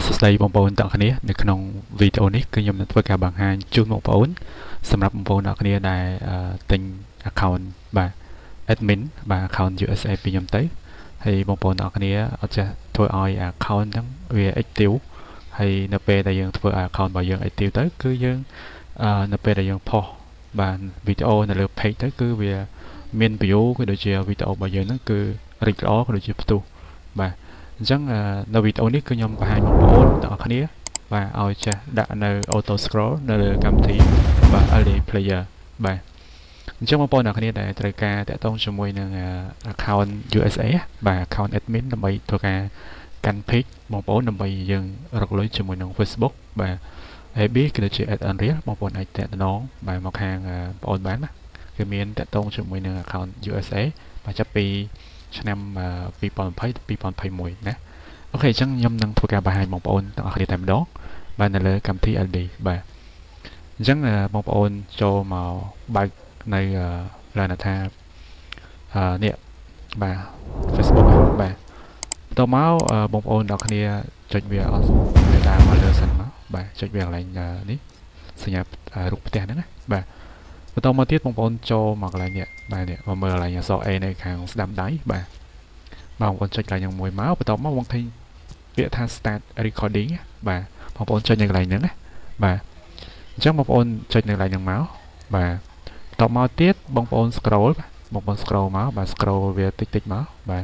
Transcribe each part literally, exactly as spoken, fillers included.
សួស្តីបងប្អូនទាំងអស់គ្នានៅក្នុងវីដេអូនេះគឺខ្ញុំនឹងធ្វើការបង្ហាញជូនបងប្អូនសម្រាប់បងប្អូនទាំងអស់គ្នាដែលទិញ account បាទ admin បាទ account ยู เอส เอ ពីខ្ញុំទៅហើយបងប្អូនទាំងអស់គ្នាអត់ចេះធ្វើឲ្យ account ហ្នឹងវា active ហើយនៅពេលដែលយើងធ្វើឲ្យ account របស់យើង active ទៅគឺយើងនៅពេលដែលយើងផុសបាទវីដេអូនៅលើ page ទៅគឺវាមាន view ក៏ដូចជាវីដេអូរបស់យើងហ្នឹងគឺរីកល្អក៏ដូចជាផ្ទុះបាទអញ្ចឹងនៅវីដេអូនេះគឺខ្ញុំបង្ហាញបងប្អូនទាំងអស់គ្នាបាទឲ្យចេះដាក់នៅ auto scroll នៅលើកម្មវិធីបាទ แอล ดี player បាទអញ្ចឹងបងប្អូនទាំងអស់គ្នាដែលត្រូវការតាក់ទងជាមួយនឹង account ยู เอส เอ បាទ account admin ដើម្បីធ្វើការកាន់ page បងប្អូនដើម្បីយើងរកលុយជាមួយនឹង Facebook បាទ เอ บี ក៏ដូចជា Ad Unreal បងប្អូនអាចតាក់ទងបាទមកខាងបងប្អូនបានណាគឺមានតាក់ទងជាមួយនឹង account ยู เอส เอ បាទចាប់ពីឆ្នាំពីរពាន់ยี่สิบពីរពាន់ยี่สิบเอ็ดណាអូខេអញ្ចឹងខ្ញុំនឹងធ្វើការបង្ហាញបងប្អូនទាំងអស់គ្នាតែម្ដងបាទនៅលើកម្មវិធី แอล ดี បាទអញ្ចឹងបងប្អូនចូលមកបើកនៅឡើងថានេះបាទ Facebook បាទតមកបងប្អូនទាំងគ្នាចុចវាអត់វាដើរមកលើសិនមកបាទចុចវាកន្លែងនេះសញ្ញារូបផ្ទះហ្នឹងណាបាទបន្តមកទៀតបងប្អូនចូលមកកន្លែងនេះបាទនេះមកមើលកន្លែងអក្សរ A នៅខាងស្ដាំដៃបាទបងប្អូនចុចកន្លែងមួយមកបន្តមកបងឃើញពាក្យថា start recording បាទបងប្អូនចុចនៅកន្លែងហ្នឹងណាបាទអញ្ចឹងបងប្អូនចុចនៅកន្លែងហ្នឹងមកបាទបន្តមកទៀតបងប្អូន scroll បងប្អូន scroll មកបាទ scroll វាតិចតិចមកបាទ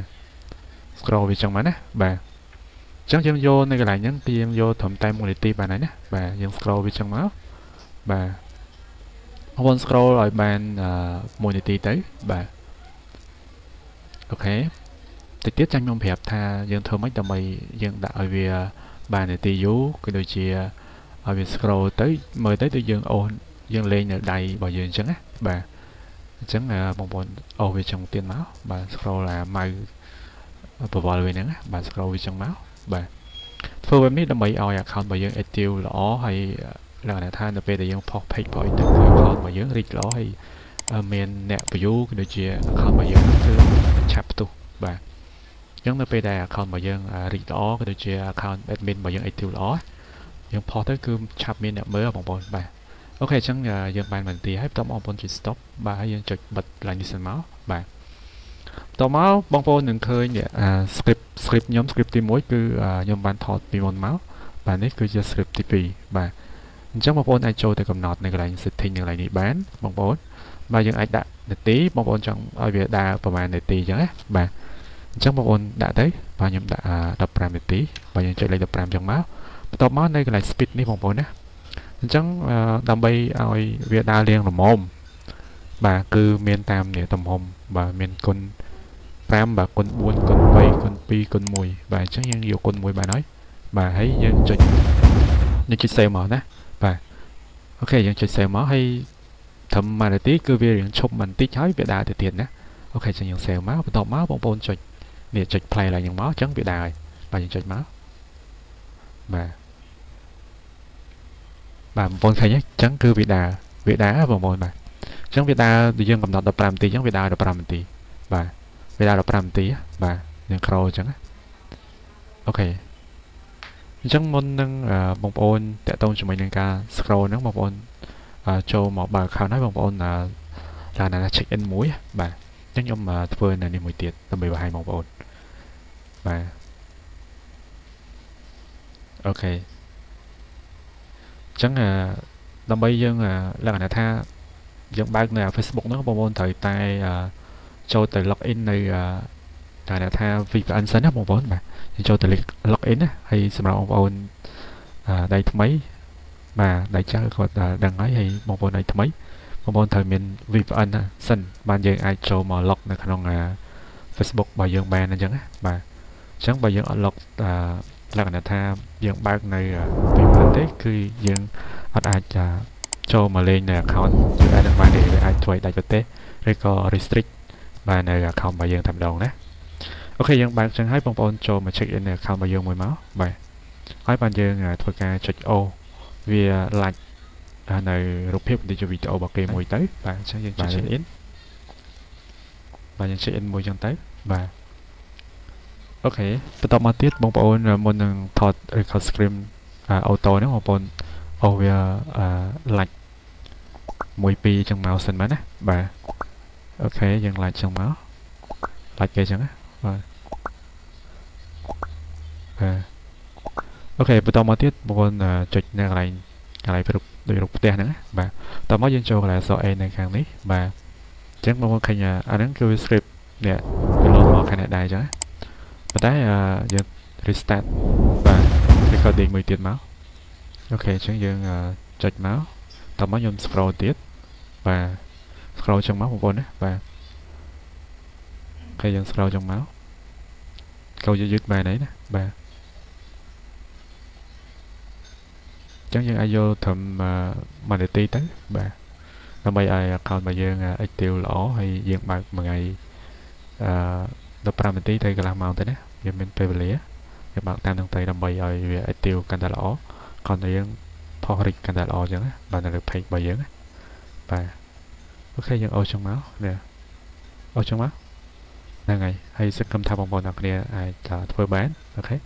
scroll វាចឹងមកណាបាទអញ្ចឹងយើងយកនៅកន្លែងហ្នឹងគឺយើងយកត្រឹមតែមួយនាទីបានហើយណាបាទយើង scroll វាចឹងមកបាទបងប្អូន scroll ឲ្យបានមួយនាទីទៅបាទអូខេតិចទៀតចាញ់ខ្ញុំប្រាប់ថាយើងធ្វើម៉េចដើម្បីយើងដាក់ឲ្យវាបាននាទីយូរគឺដូចជាឲ្យវា scroll ទៅមើលទៅទៅយើងអូសយើងលេងនៅដៃរបស់យើងអញ្ចឹងណាបាទអញ្ចឹងបងប្អូនអូសវាចឹងទៀតមកបាទ scroll អាម៉ៅបវល់វាហ្នឹងបាទ scroll វាចឹងមកបាទធ្វើបែបនេះដើម្បីឲ្យ account របស់យើង active ល្អហើយឡើងថានៅពេលដែលយើងផុស page ផុសទៅ account របស់យើងរីកល្អហើយមានអ្នក view ក៏ដូចជា account របស់យើងគឺឆាប់ផ្ទុះបាទអញ្ចឹងនៅពេលដែល account របស់យើងរីកល្អក៏ដូចជា account admin របស់យើង active ល្អយើងផុសទៅគឺឆាប់មានអ្នកមើលបងប្អូនបាទអូខេអញ្ចឹងយើងបានបន្ទាហើយបន្តបងប្អូនចុច stop បាទហើយយើងចុចបិទ line នេះសិនមកបាទតមកបងប្អូននឹងឃើញ script script ខ្ញុំ script ទីមួយគឺខ្ញុំបានថតពីមុនមកបាទនេះគឺជា script ទីពីរបាទអញ្ចឹងបងប្អូនអាចចូលទៅកំណត់នៅកន្លែង setting នៅកន្លែងនេះបានបងប្អូនបាទយើងអាចដាក់នាទីបងប្អូនចង់ឲ្យវាដើរប្រហែលនាទីអញ្ចឹងណាបាទអញ្ចឹងបងប្អូនដាក់ទៅបាទខ្ញុំដាក់ដប់ប្រាំនាទីបាទយើងចុចលេខដប់ប្រាំអញ្ចឹងមកបន្ទាប់មកនៅកន្លែង speed នេះបងប្អូនណាអញ្ចឹងដើម្បីឲ្យវាដើររៀងល្មមបាទគឺមានតាមនេះទំហំបាទមានគុណ5បាទគុណ4គុណ3គុណ2គុណ1បាទអញ្ចឹងយើងយកគុណ1បានហើយបាទហើយយើងចុចយើងចុច save មកណាបាទអូខេយើងចុច save មកហើយត្រឹមមួយនាទីគឺវារៀងឈប់បន្តិចហើយវាដើរទៅទៀតណាអូខេអញ្ចឹងយើង save មកបន្ទាប់មកបងប្អូនចុចនេះចុច play ឡើងយ៉ាងមកអញ្ចឹងវាដើរហើយបាទយើងចុចមកបាទបាទបងប្អូនឃើញអញ្ចឹងគឺវាដើរវាដើរបងប្អូនបាទអញ្ចឹងវាដើរយើងកំណត់ដប់ប្រាំនាទីអញ្ចឹងវាដើរដប់ប្រាំនាទីបាទវាដើរដប់ប្រាំនាទីបាទយើង scroll អញ្ចឹងអូខេអញ្ចឹងមុននឹងបងប្អូនតាក់ទងជាមួយនឹងការ scroll ហ្នឹងបងប្អូនចូលមកបើក account ហើយបងប្អូនថាណា check in មួយបាទអញ្ចឹងខ្ញុំធ្វើនៅនេះមួយទៀតដើម្បីបង្ហាញបងប្អូនបាទអូខេអញ្ចឹងដើម្បីយើងលក្ខណៈថាយើងបើកនៅ Facebook ហ្នឹងបងប្អូនត្រូវតែចូលទៅ log in នៅតែថា វី พี เอ็น សិនណាបងប្អូនបាទយើងចូលទៅ log in ណាហើយសម្រាប់បងប្អូនដៃថ្មីបាទដៃចាស់គាត់ដឹងហើយហើយបងប្អូនដៃថ្មីបងប្អូនត្រូវមាន វី พี เอ็น សិនបានយើងអាចចូលមក log នៅក្នុង Facebook របស់យើងបានអញ្ចឹងណាបាទអញ្ចឹងបើយើងអត់ log លក្ខណៈថាយើងបើកនៅ វី พี เอ็น ទេគឺយើងអត់អាចចូលមកលេងនៅ account យើងអាចបានទេវាអាចធ្វើឲ្យដាច់ប្រទេសឬក៏ restrict បាទនៅ account របស់យើងតែម្ដងណាអូខេយើងបើកចឹងហើយបងប្អូនចូលមក check in នៅ account របស់យើងមួយមកបាទហើយបានយើងធ្វើការចុចអូវា like នៅរូបភាពដូចជាវីដេអូរបស់គេមួយទៅបាទអញ្ចឹងយើងចុច check in បាទយើង check in មួយចឹងទៅបាទអូខេបន្តមកទៀតបងប្អូនមុននឹងថត record screen អូតូហ្នឹងបងប្អូនអូវាឡាច់មួយពីរចឹងមកសិនមែនណាបាទអូខេយើងឡាច់ចឹងមកឡាច់គេចឹងណាបាទបាទអូខេបន្តមកទៀតបងប្អូនចុចនៅកន្លែងកន្លែងរូបដូចរូបផ្ទះហ្នឹងណាបាទតោះមកយើងចូលកន្លែងអក្សរ A នៅខាងនេះបាទអញ្ចឹងបងប្អូនឃើញអាហ្នឹងគឺ script នេះវាលោតមកខាងនេះដែរចឹងណាប៉ុន្តែយើង restart បាទ recording មួយទៀតមកអូខេអញ្ចឹងយើងចុចមកតោះមកខ្ញុំ scroll ទៀតបាទ scroll ចឹងមកបងប្អូនណាបាទគេយើង scroll ចឹងមកកោយយឺតបែរនេះណាបាទចឹងយើងអាចយកត្រឹមមួយនាទីទៅបាទដើម្បីឲ្យ account របស់យើង active ល្អហើយយើងបើកមួយថ្ងៃអឺ15នាទីទៅកន្លះម៉ោងទៅណាវាមានពេលវេលាយើងបើកតាមនឹងទៅដើម្បីឲ្យវា active កាន់តែល្អគាត់តែយើងផុសរិចកាន់តែល្អចឹងណាបាទនៅលើ page របស់យើងណាបាទអូខេយើងអូសចឹងមកនេះអូសចឹងមកហ្នឹងហើយហើយសឹកគំថាបងប្អូនអ្នកគ្នាអាចធ្វើបានអូខេ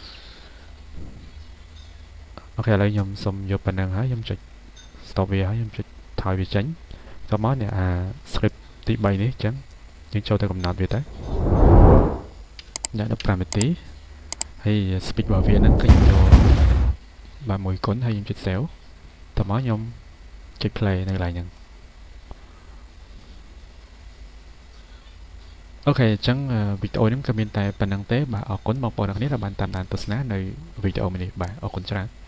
អូខេឥឡូវខ្ញុំសុំយកប៉ុណ្្នឹងហើយខ្ញុំចុច stop វាហើយខ្ញុំចុចថយវាចេញតមកនេះអា script ទី3នេះអញ្ចឹងយើងចូលទៅកំណត់វាទៅដាក់15នាទីហើយ speed របស់វាហ្នឹងគឺខ្ញុំយកបាទមួយគុណហើយខ្ញុំចុច save តមកខ្ញុំចុច play នៅកន្លែងហ្នឹងអូខេអញ្ចឹងវីដេអូនេះក៏មានតែប៉ុណ្្នឹងទេបាទអរគុណបងប្អូនអ្នកគ្នាដែលបានតាមដានទស្សនានៅវីដេអូនេះបាទអរគុណច្រើន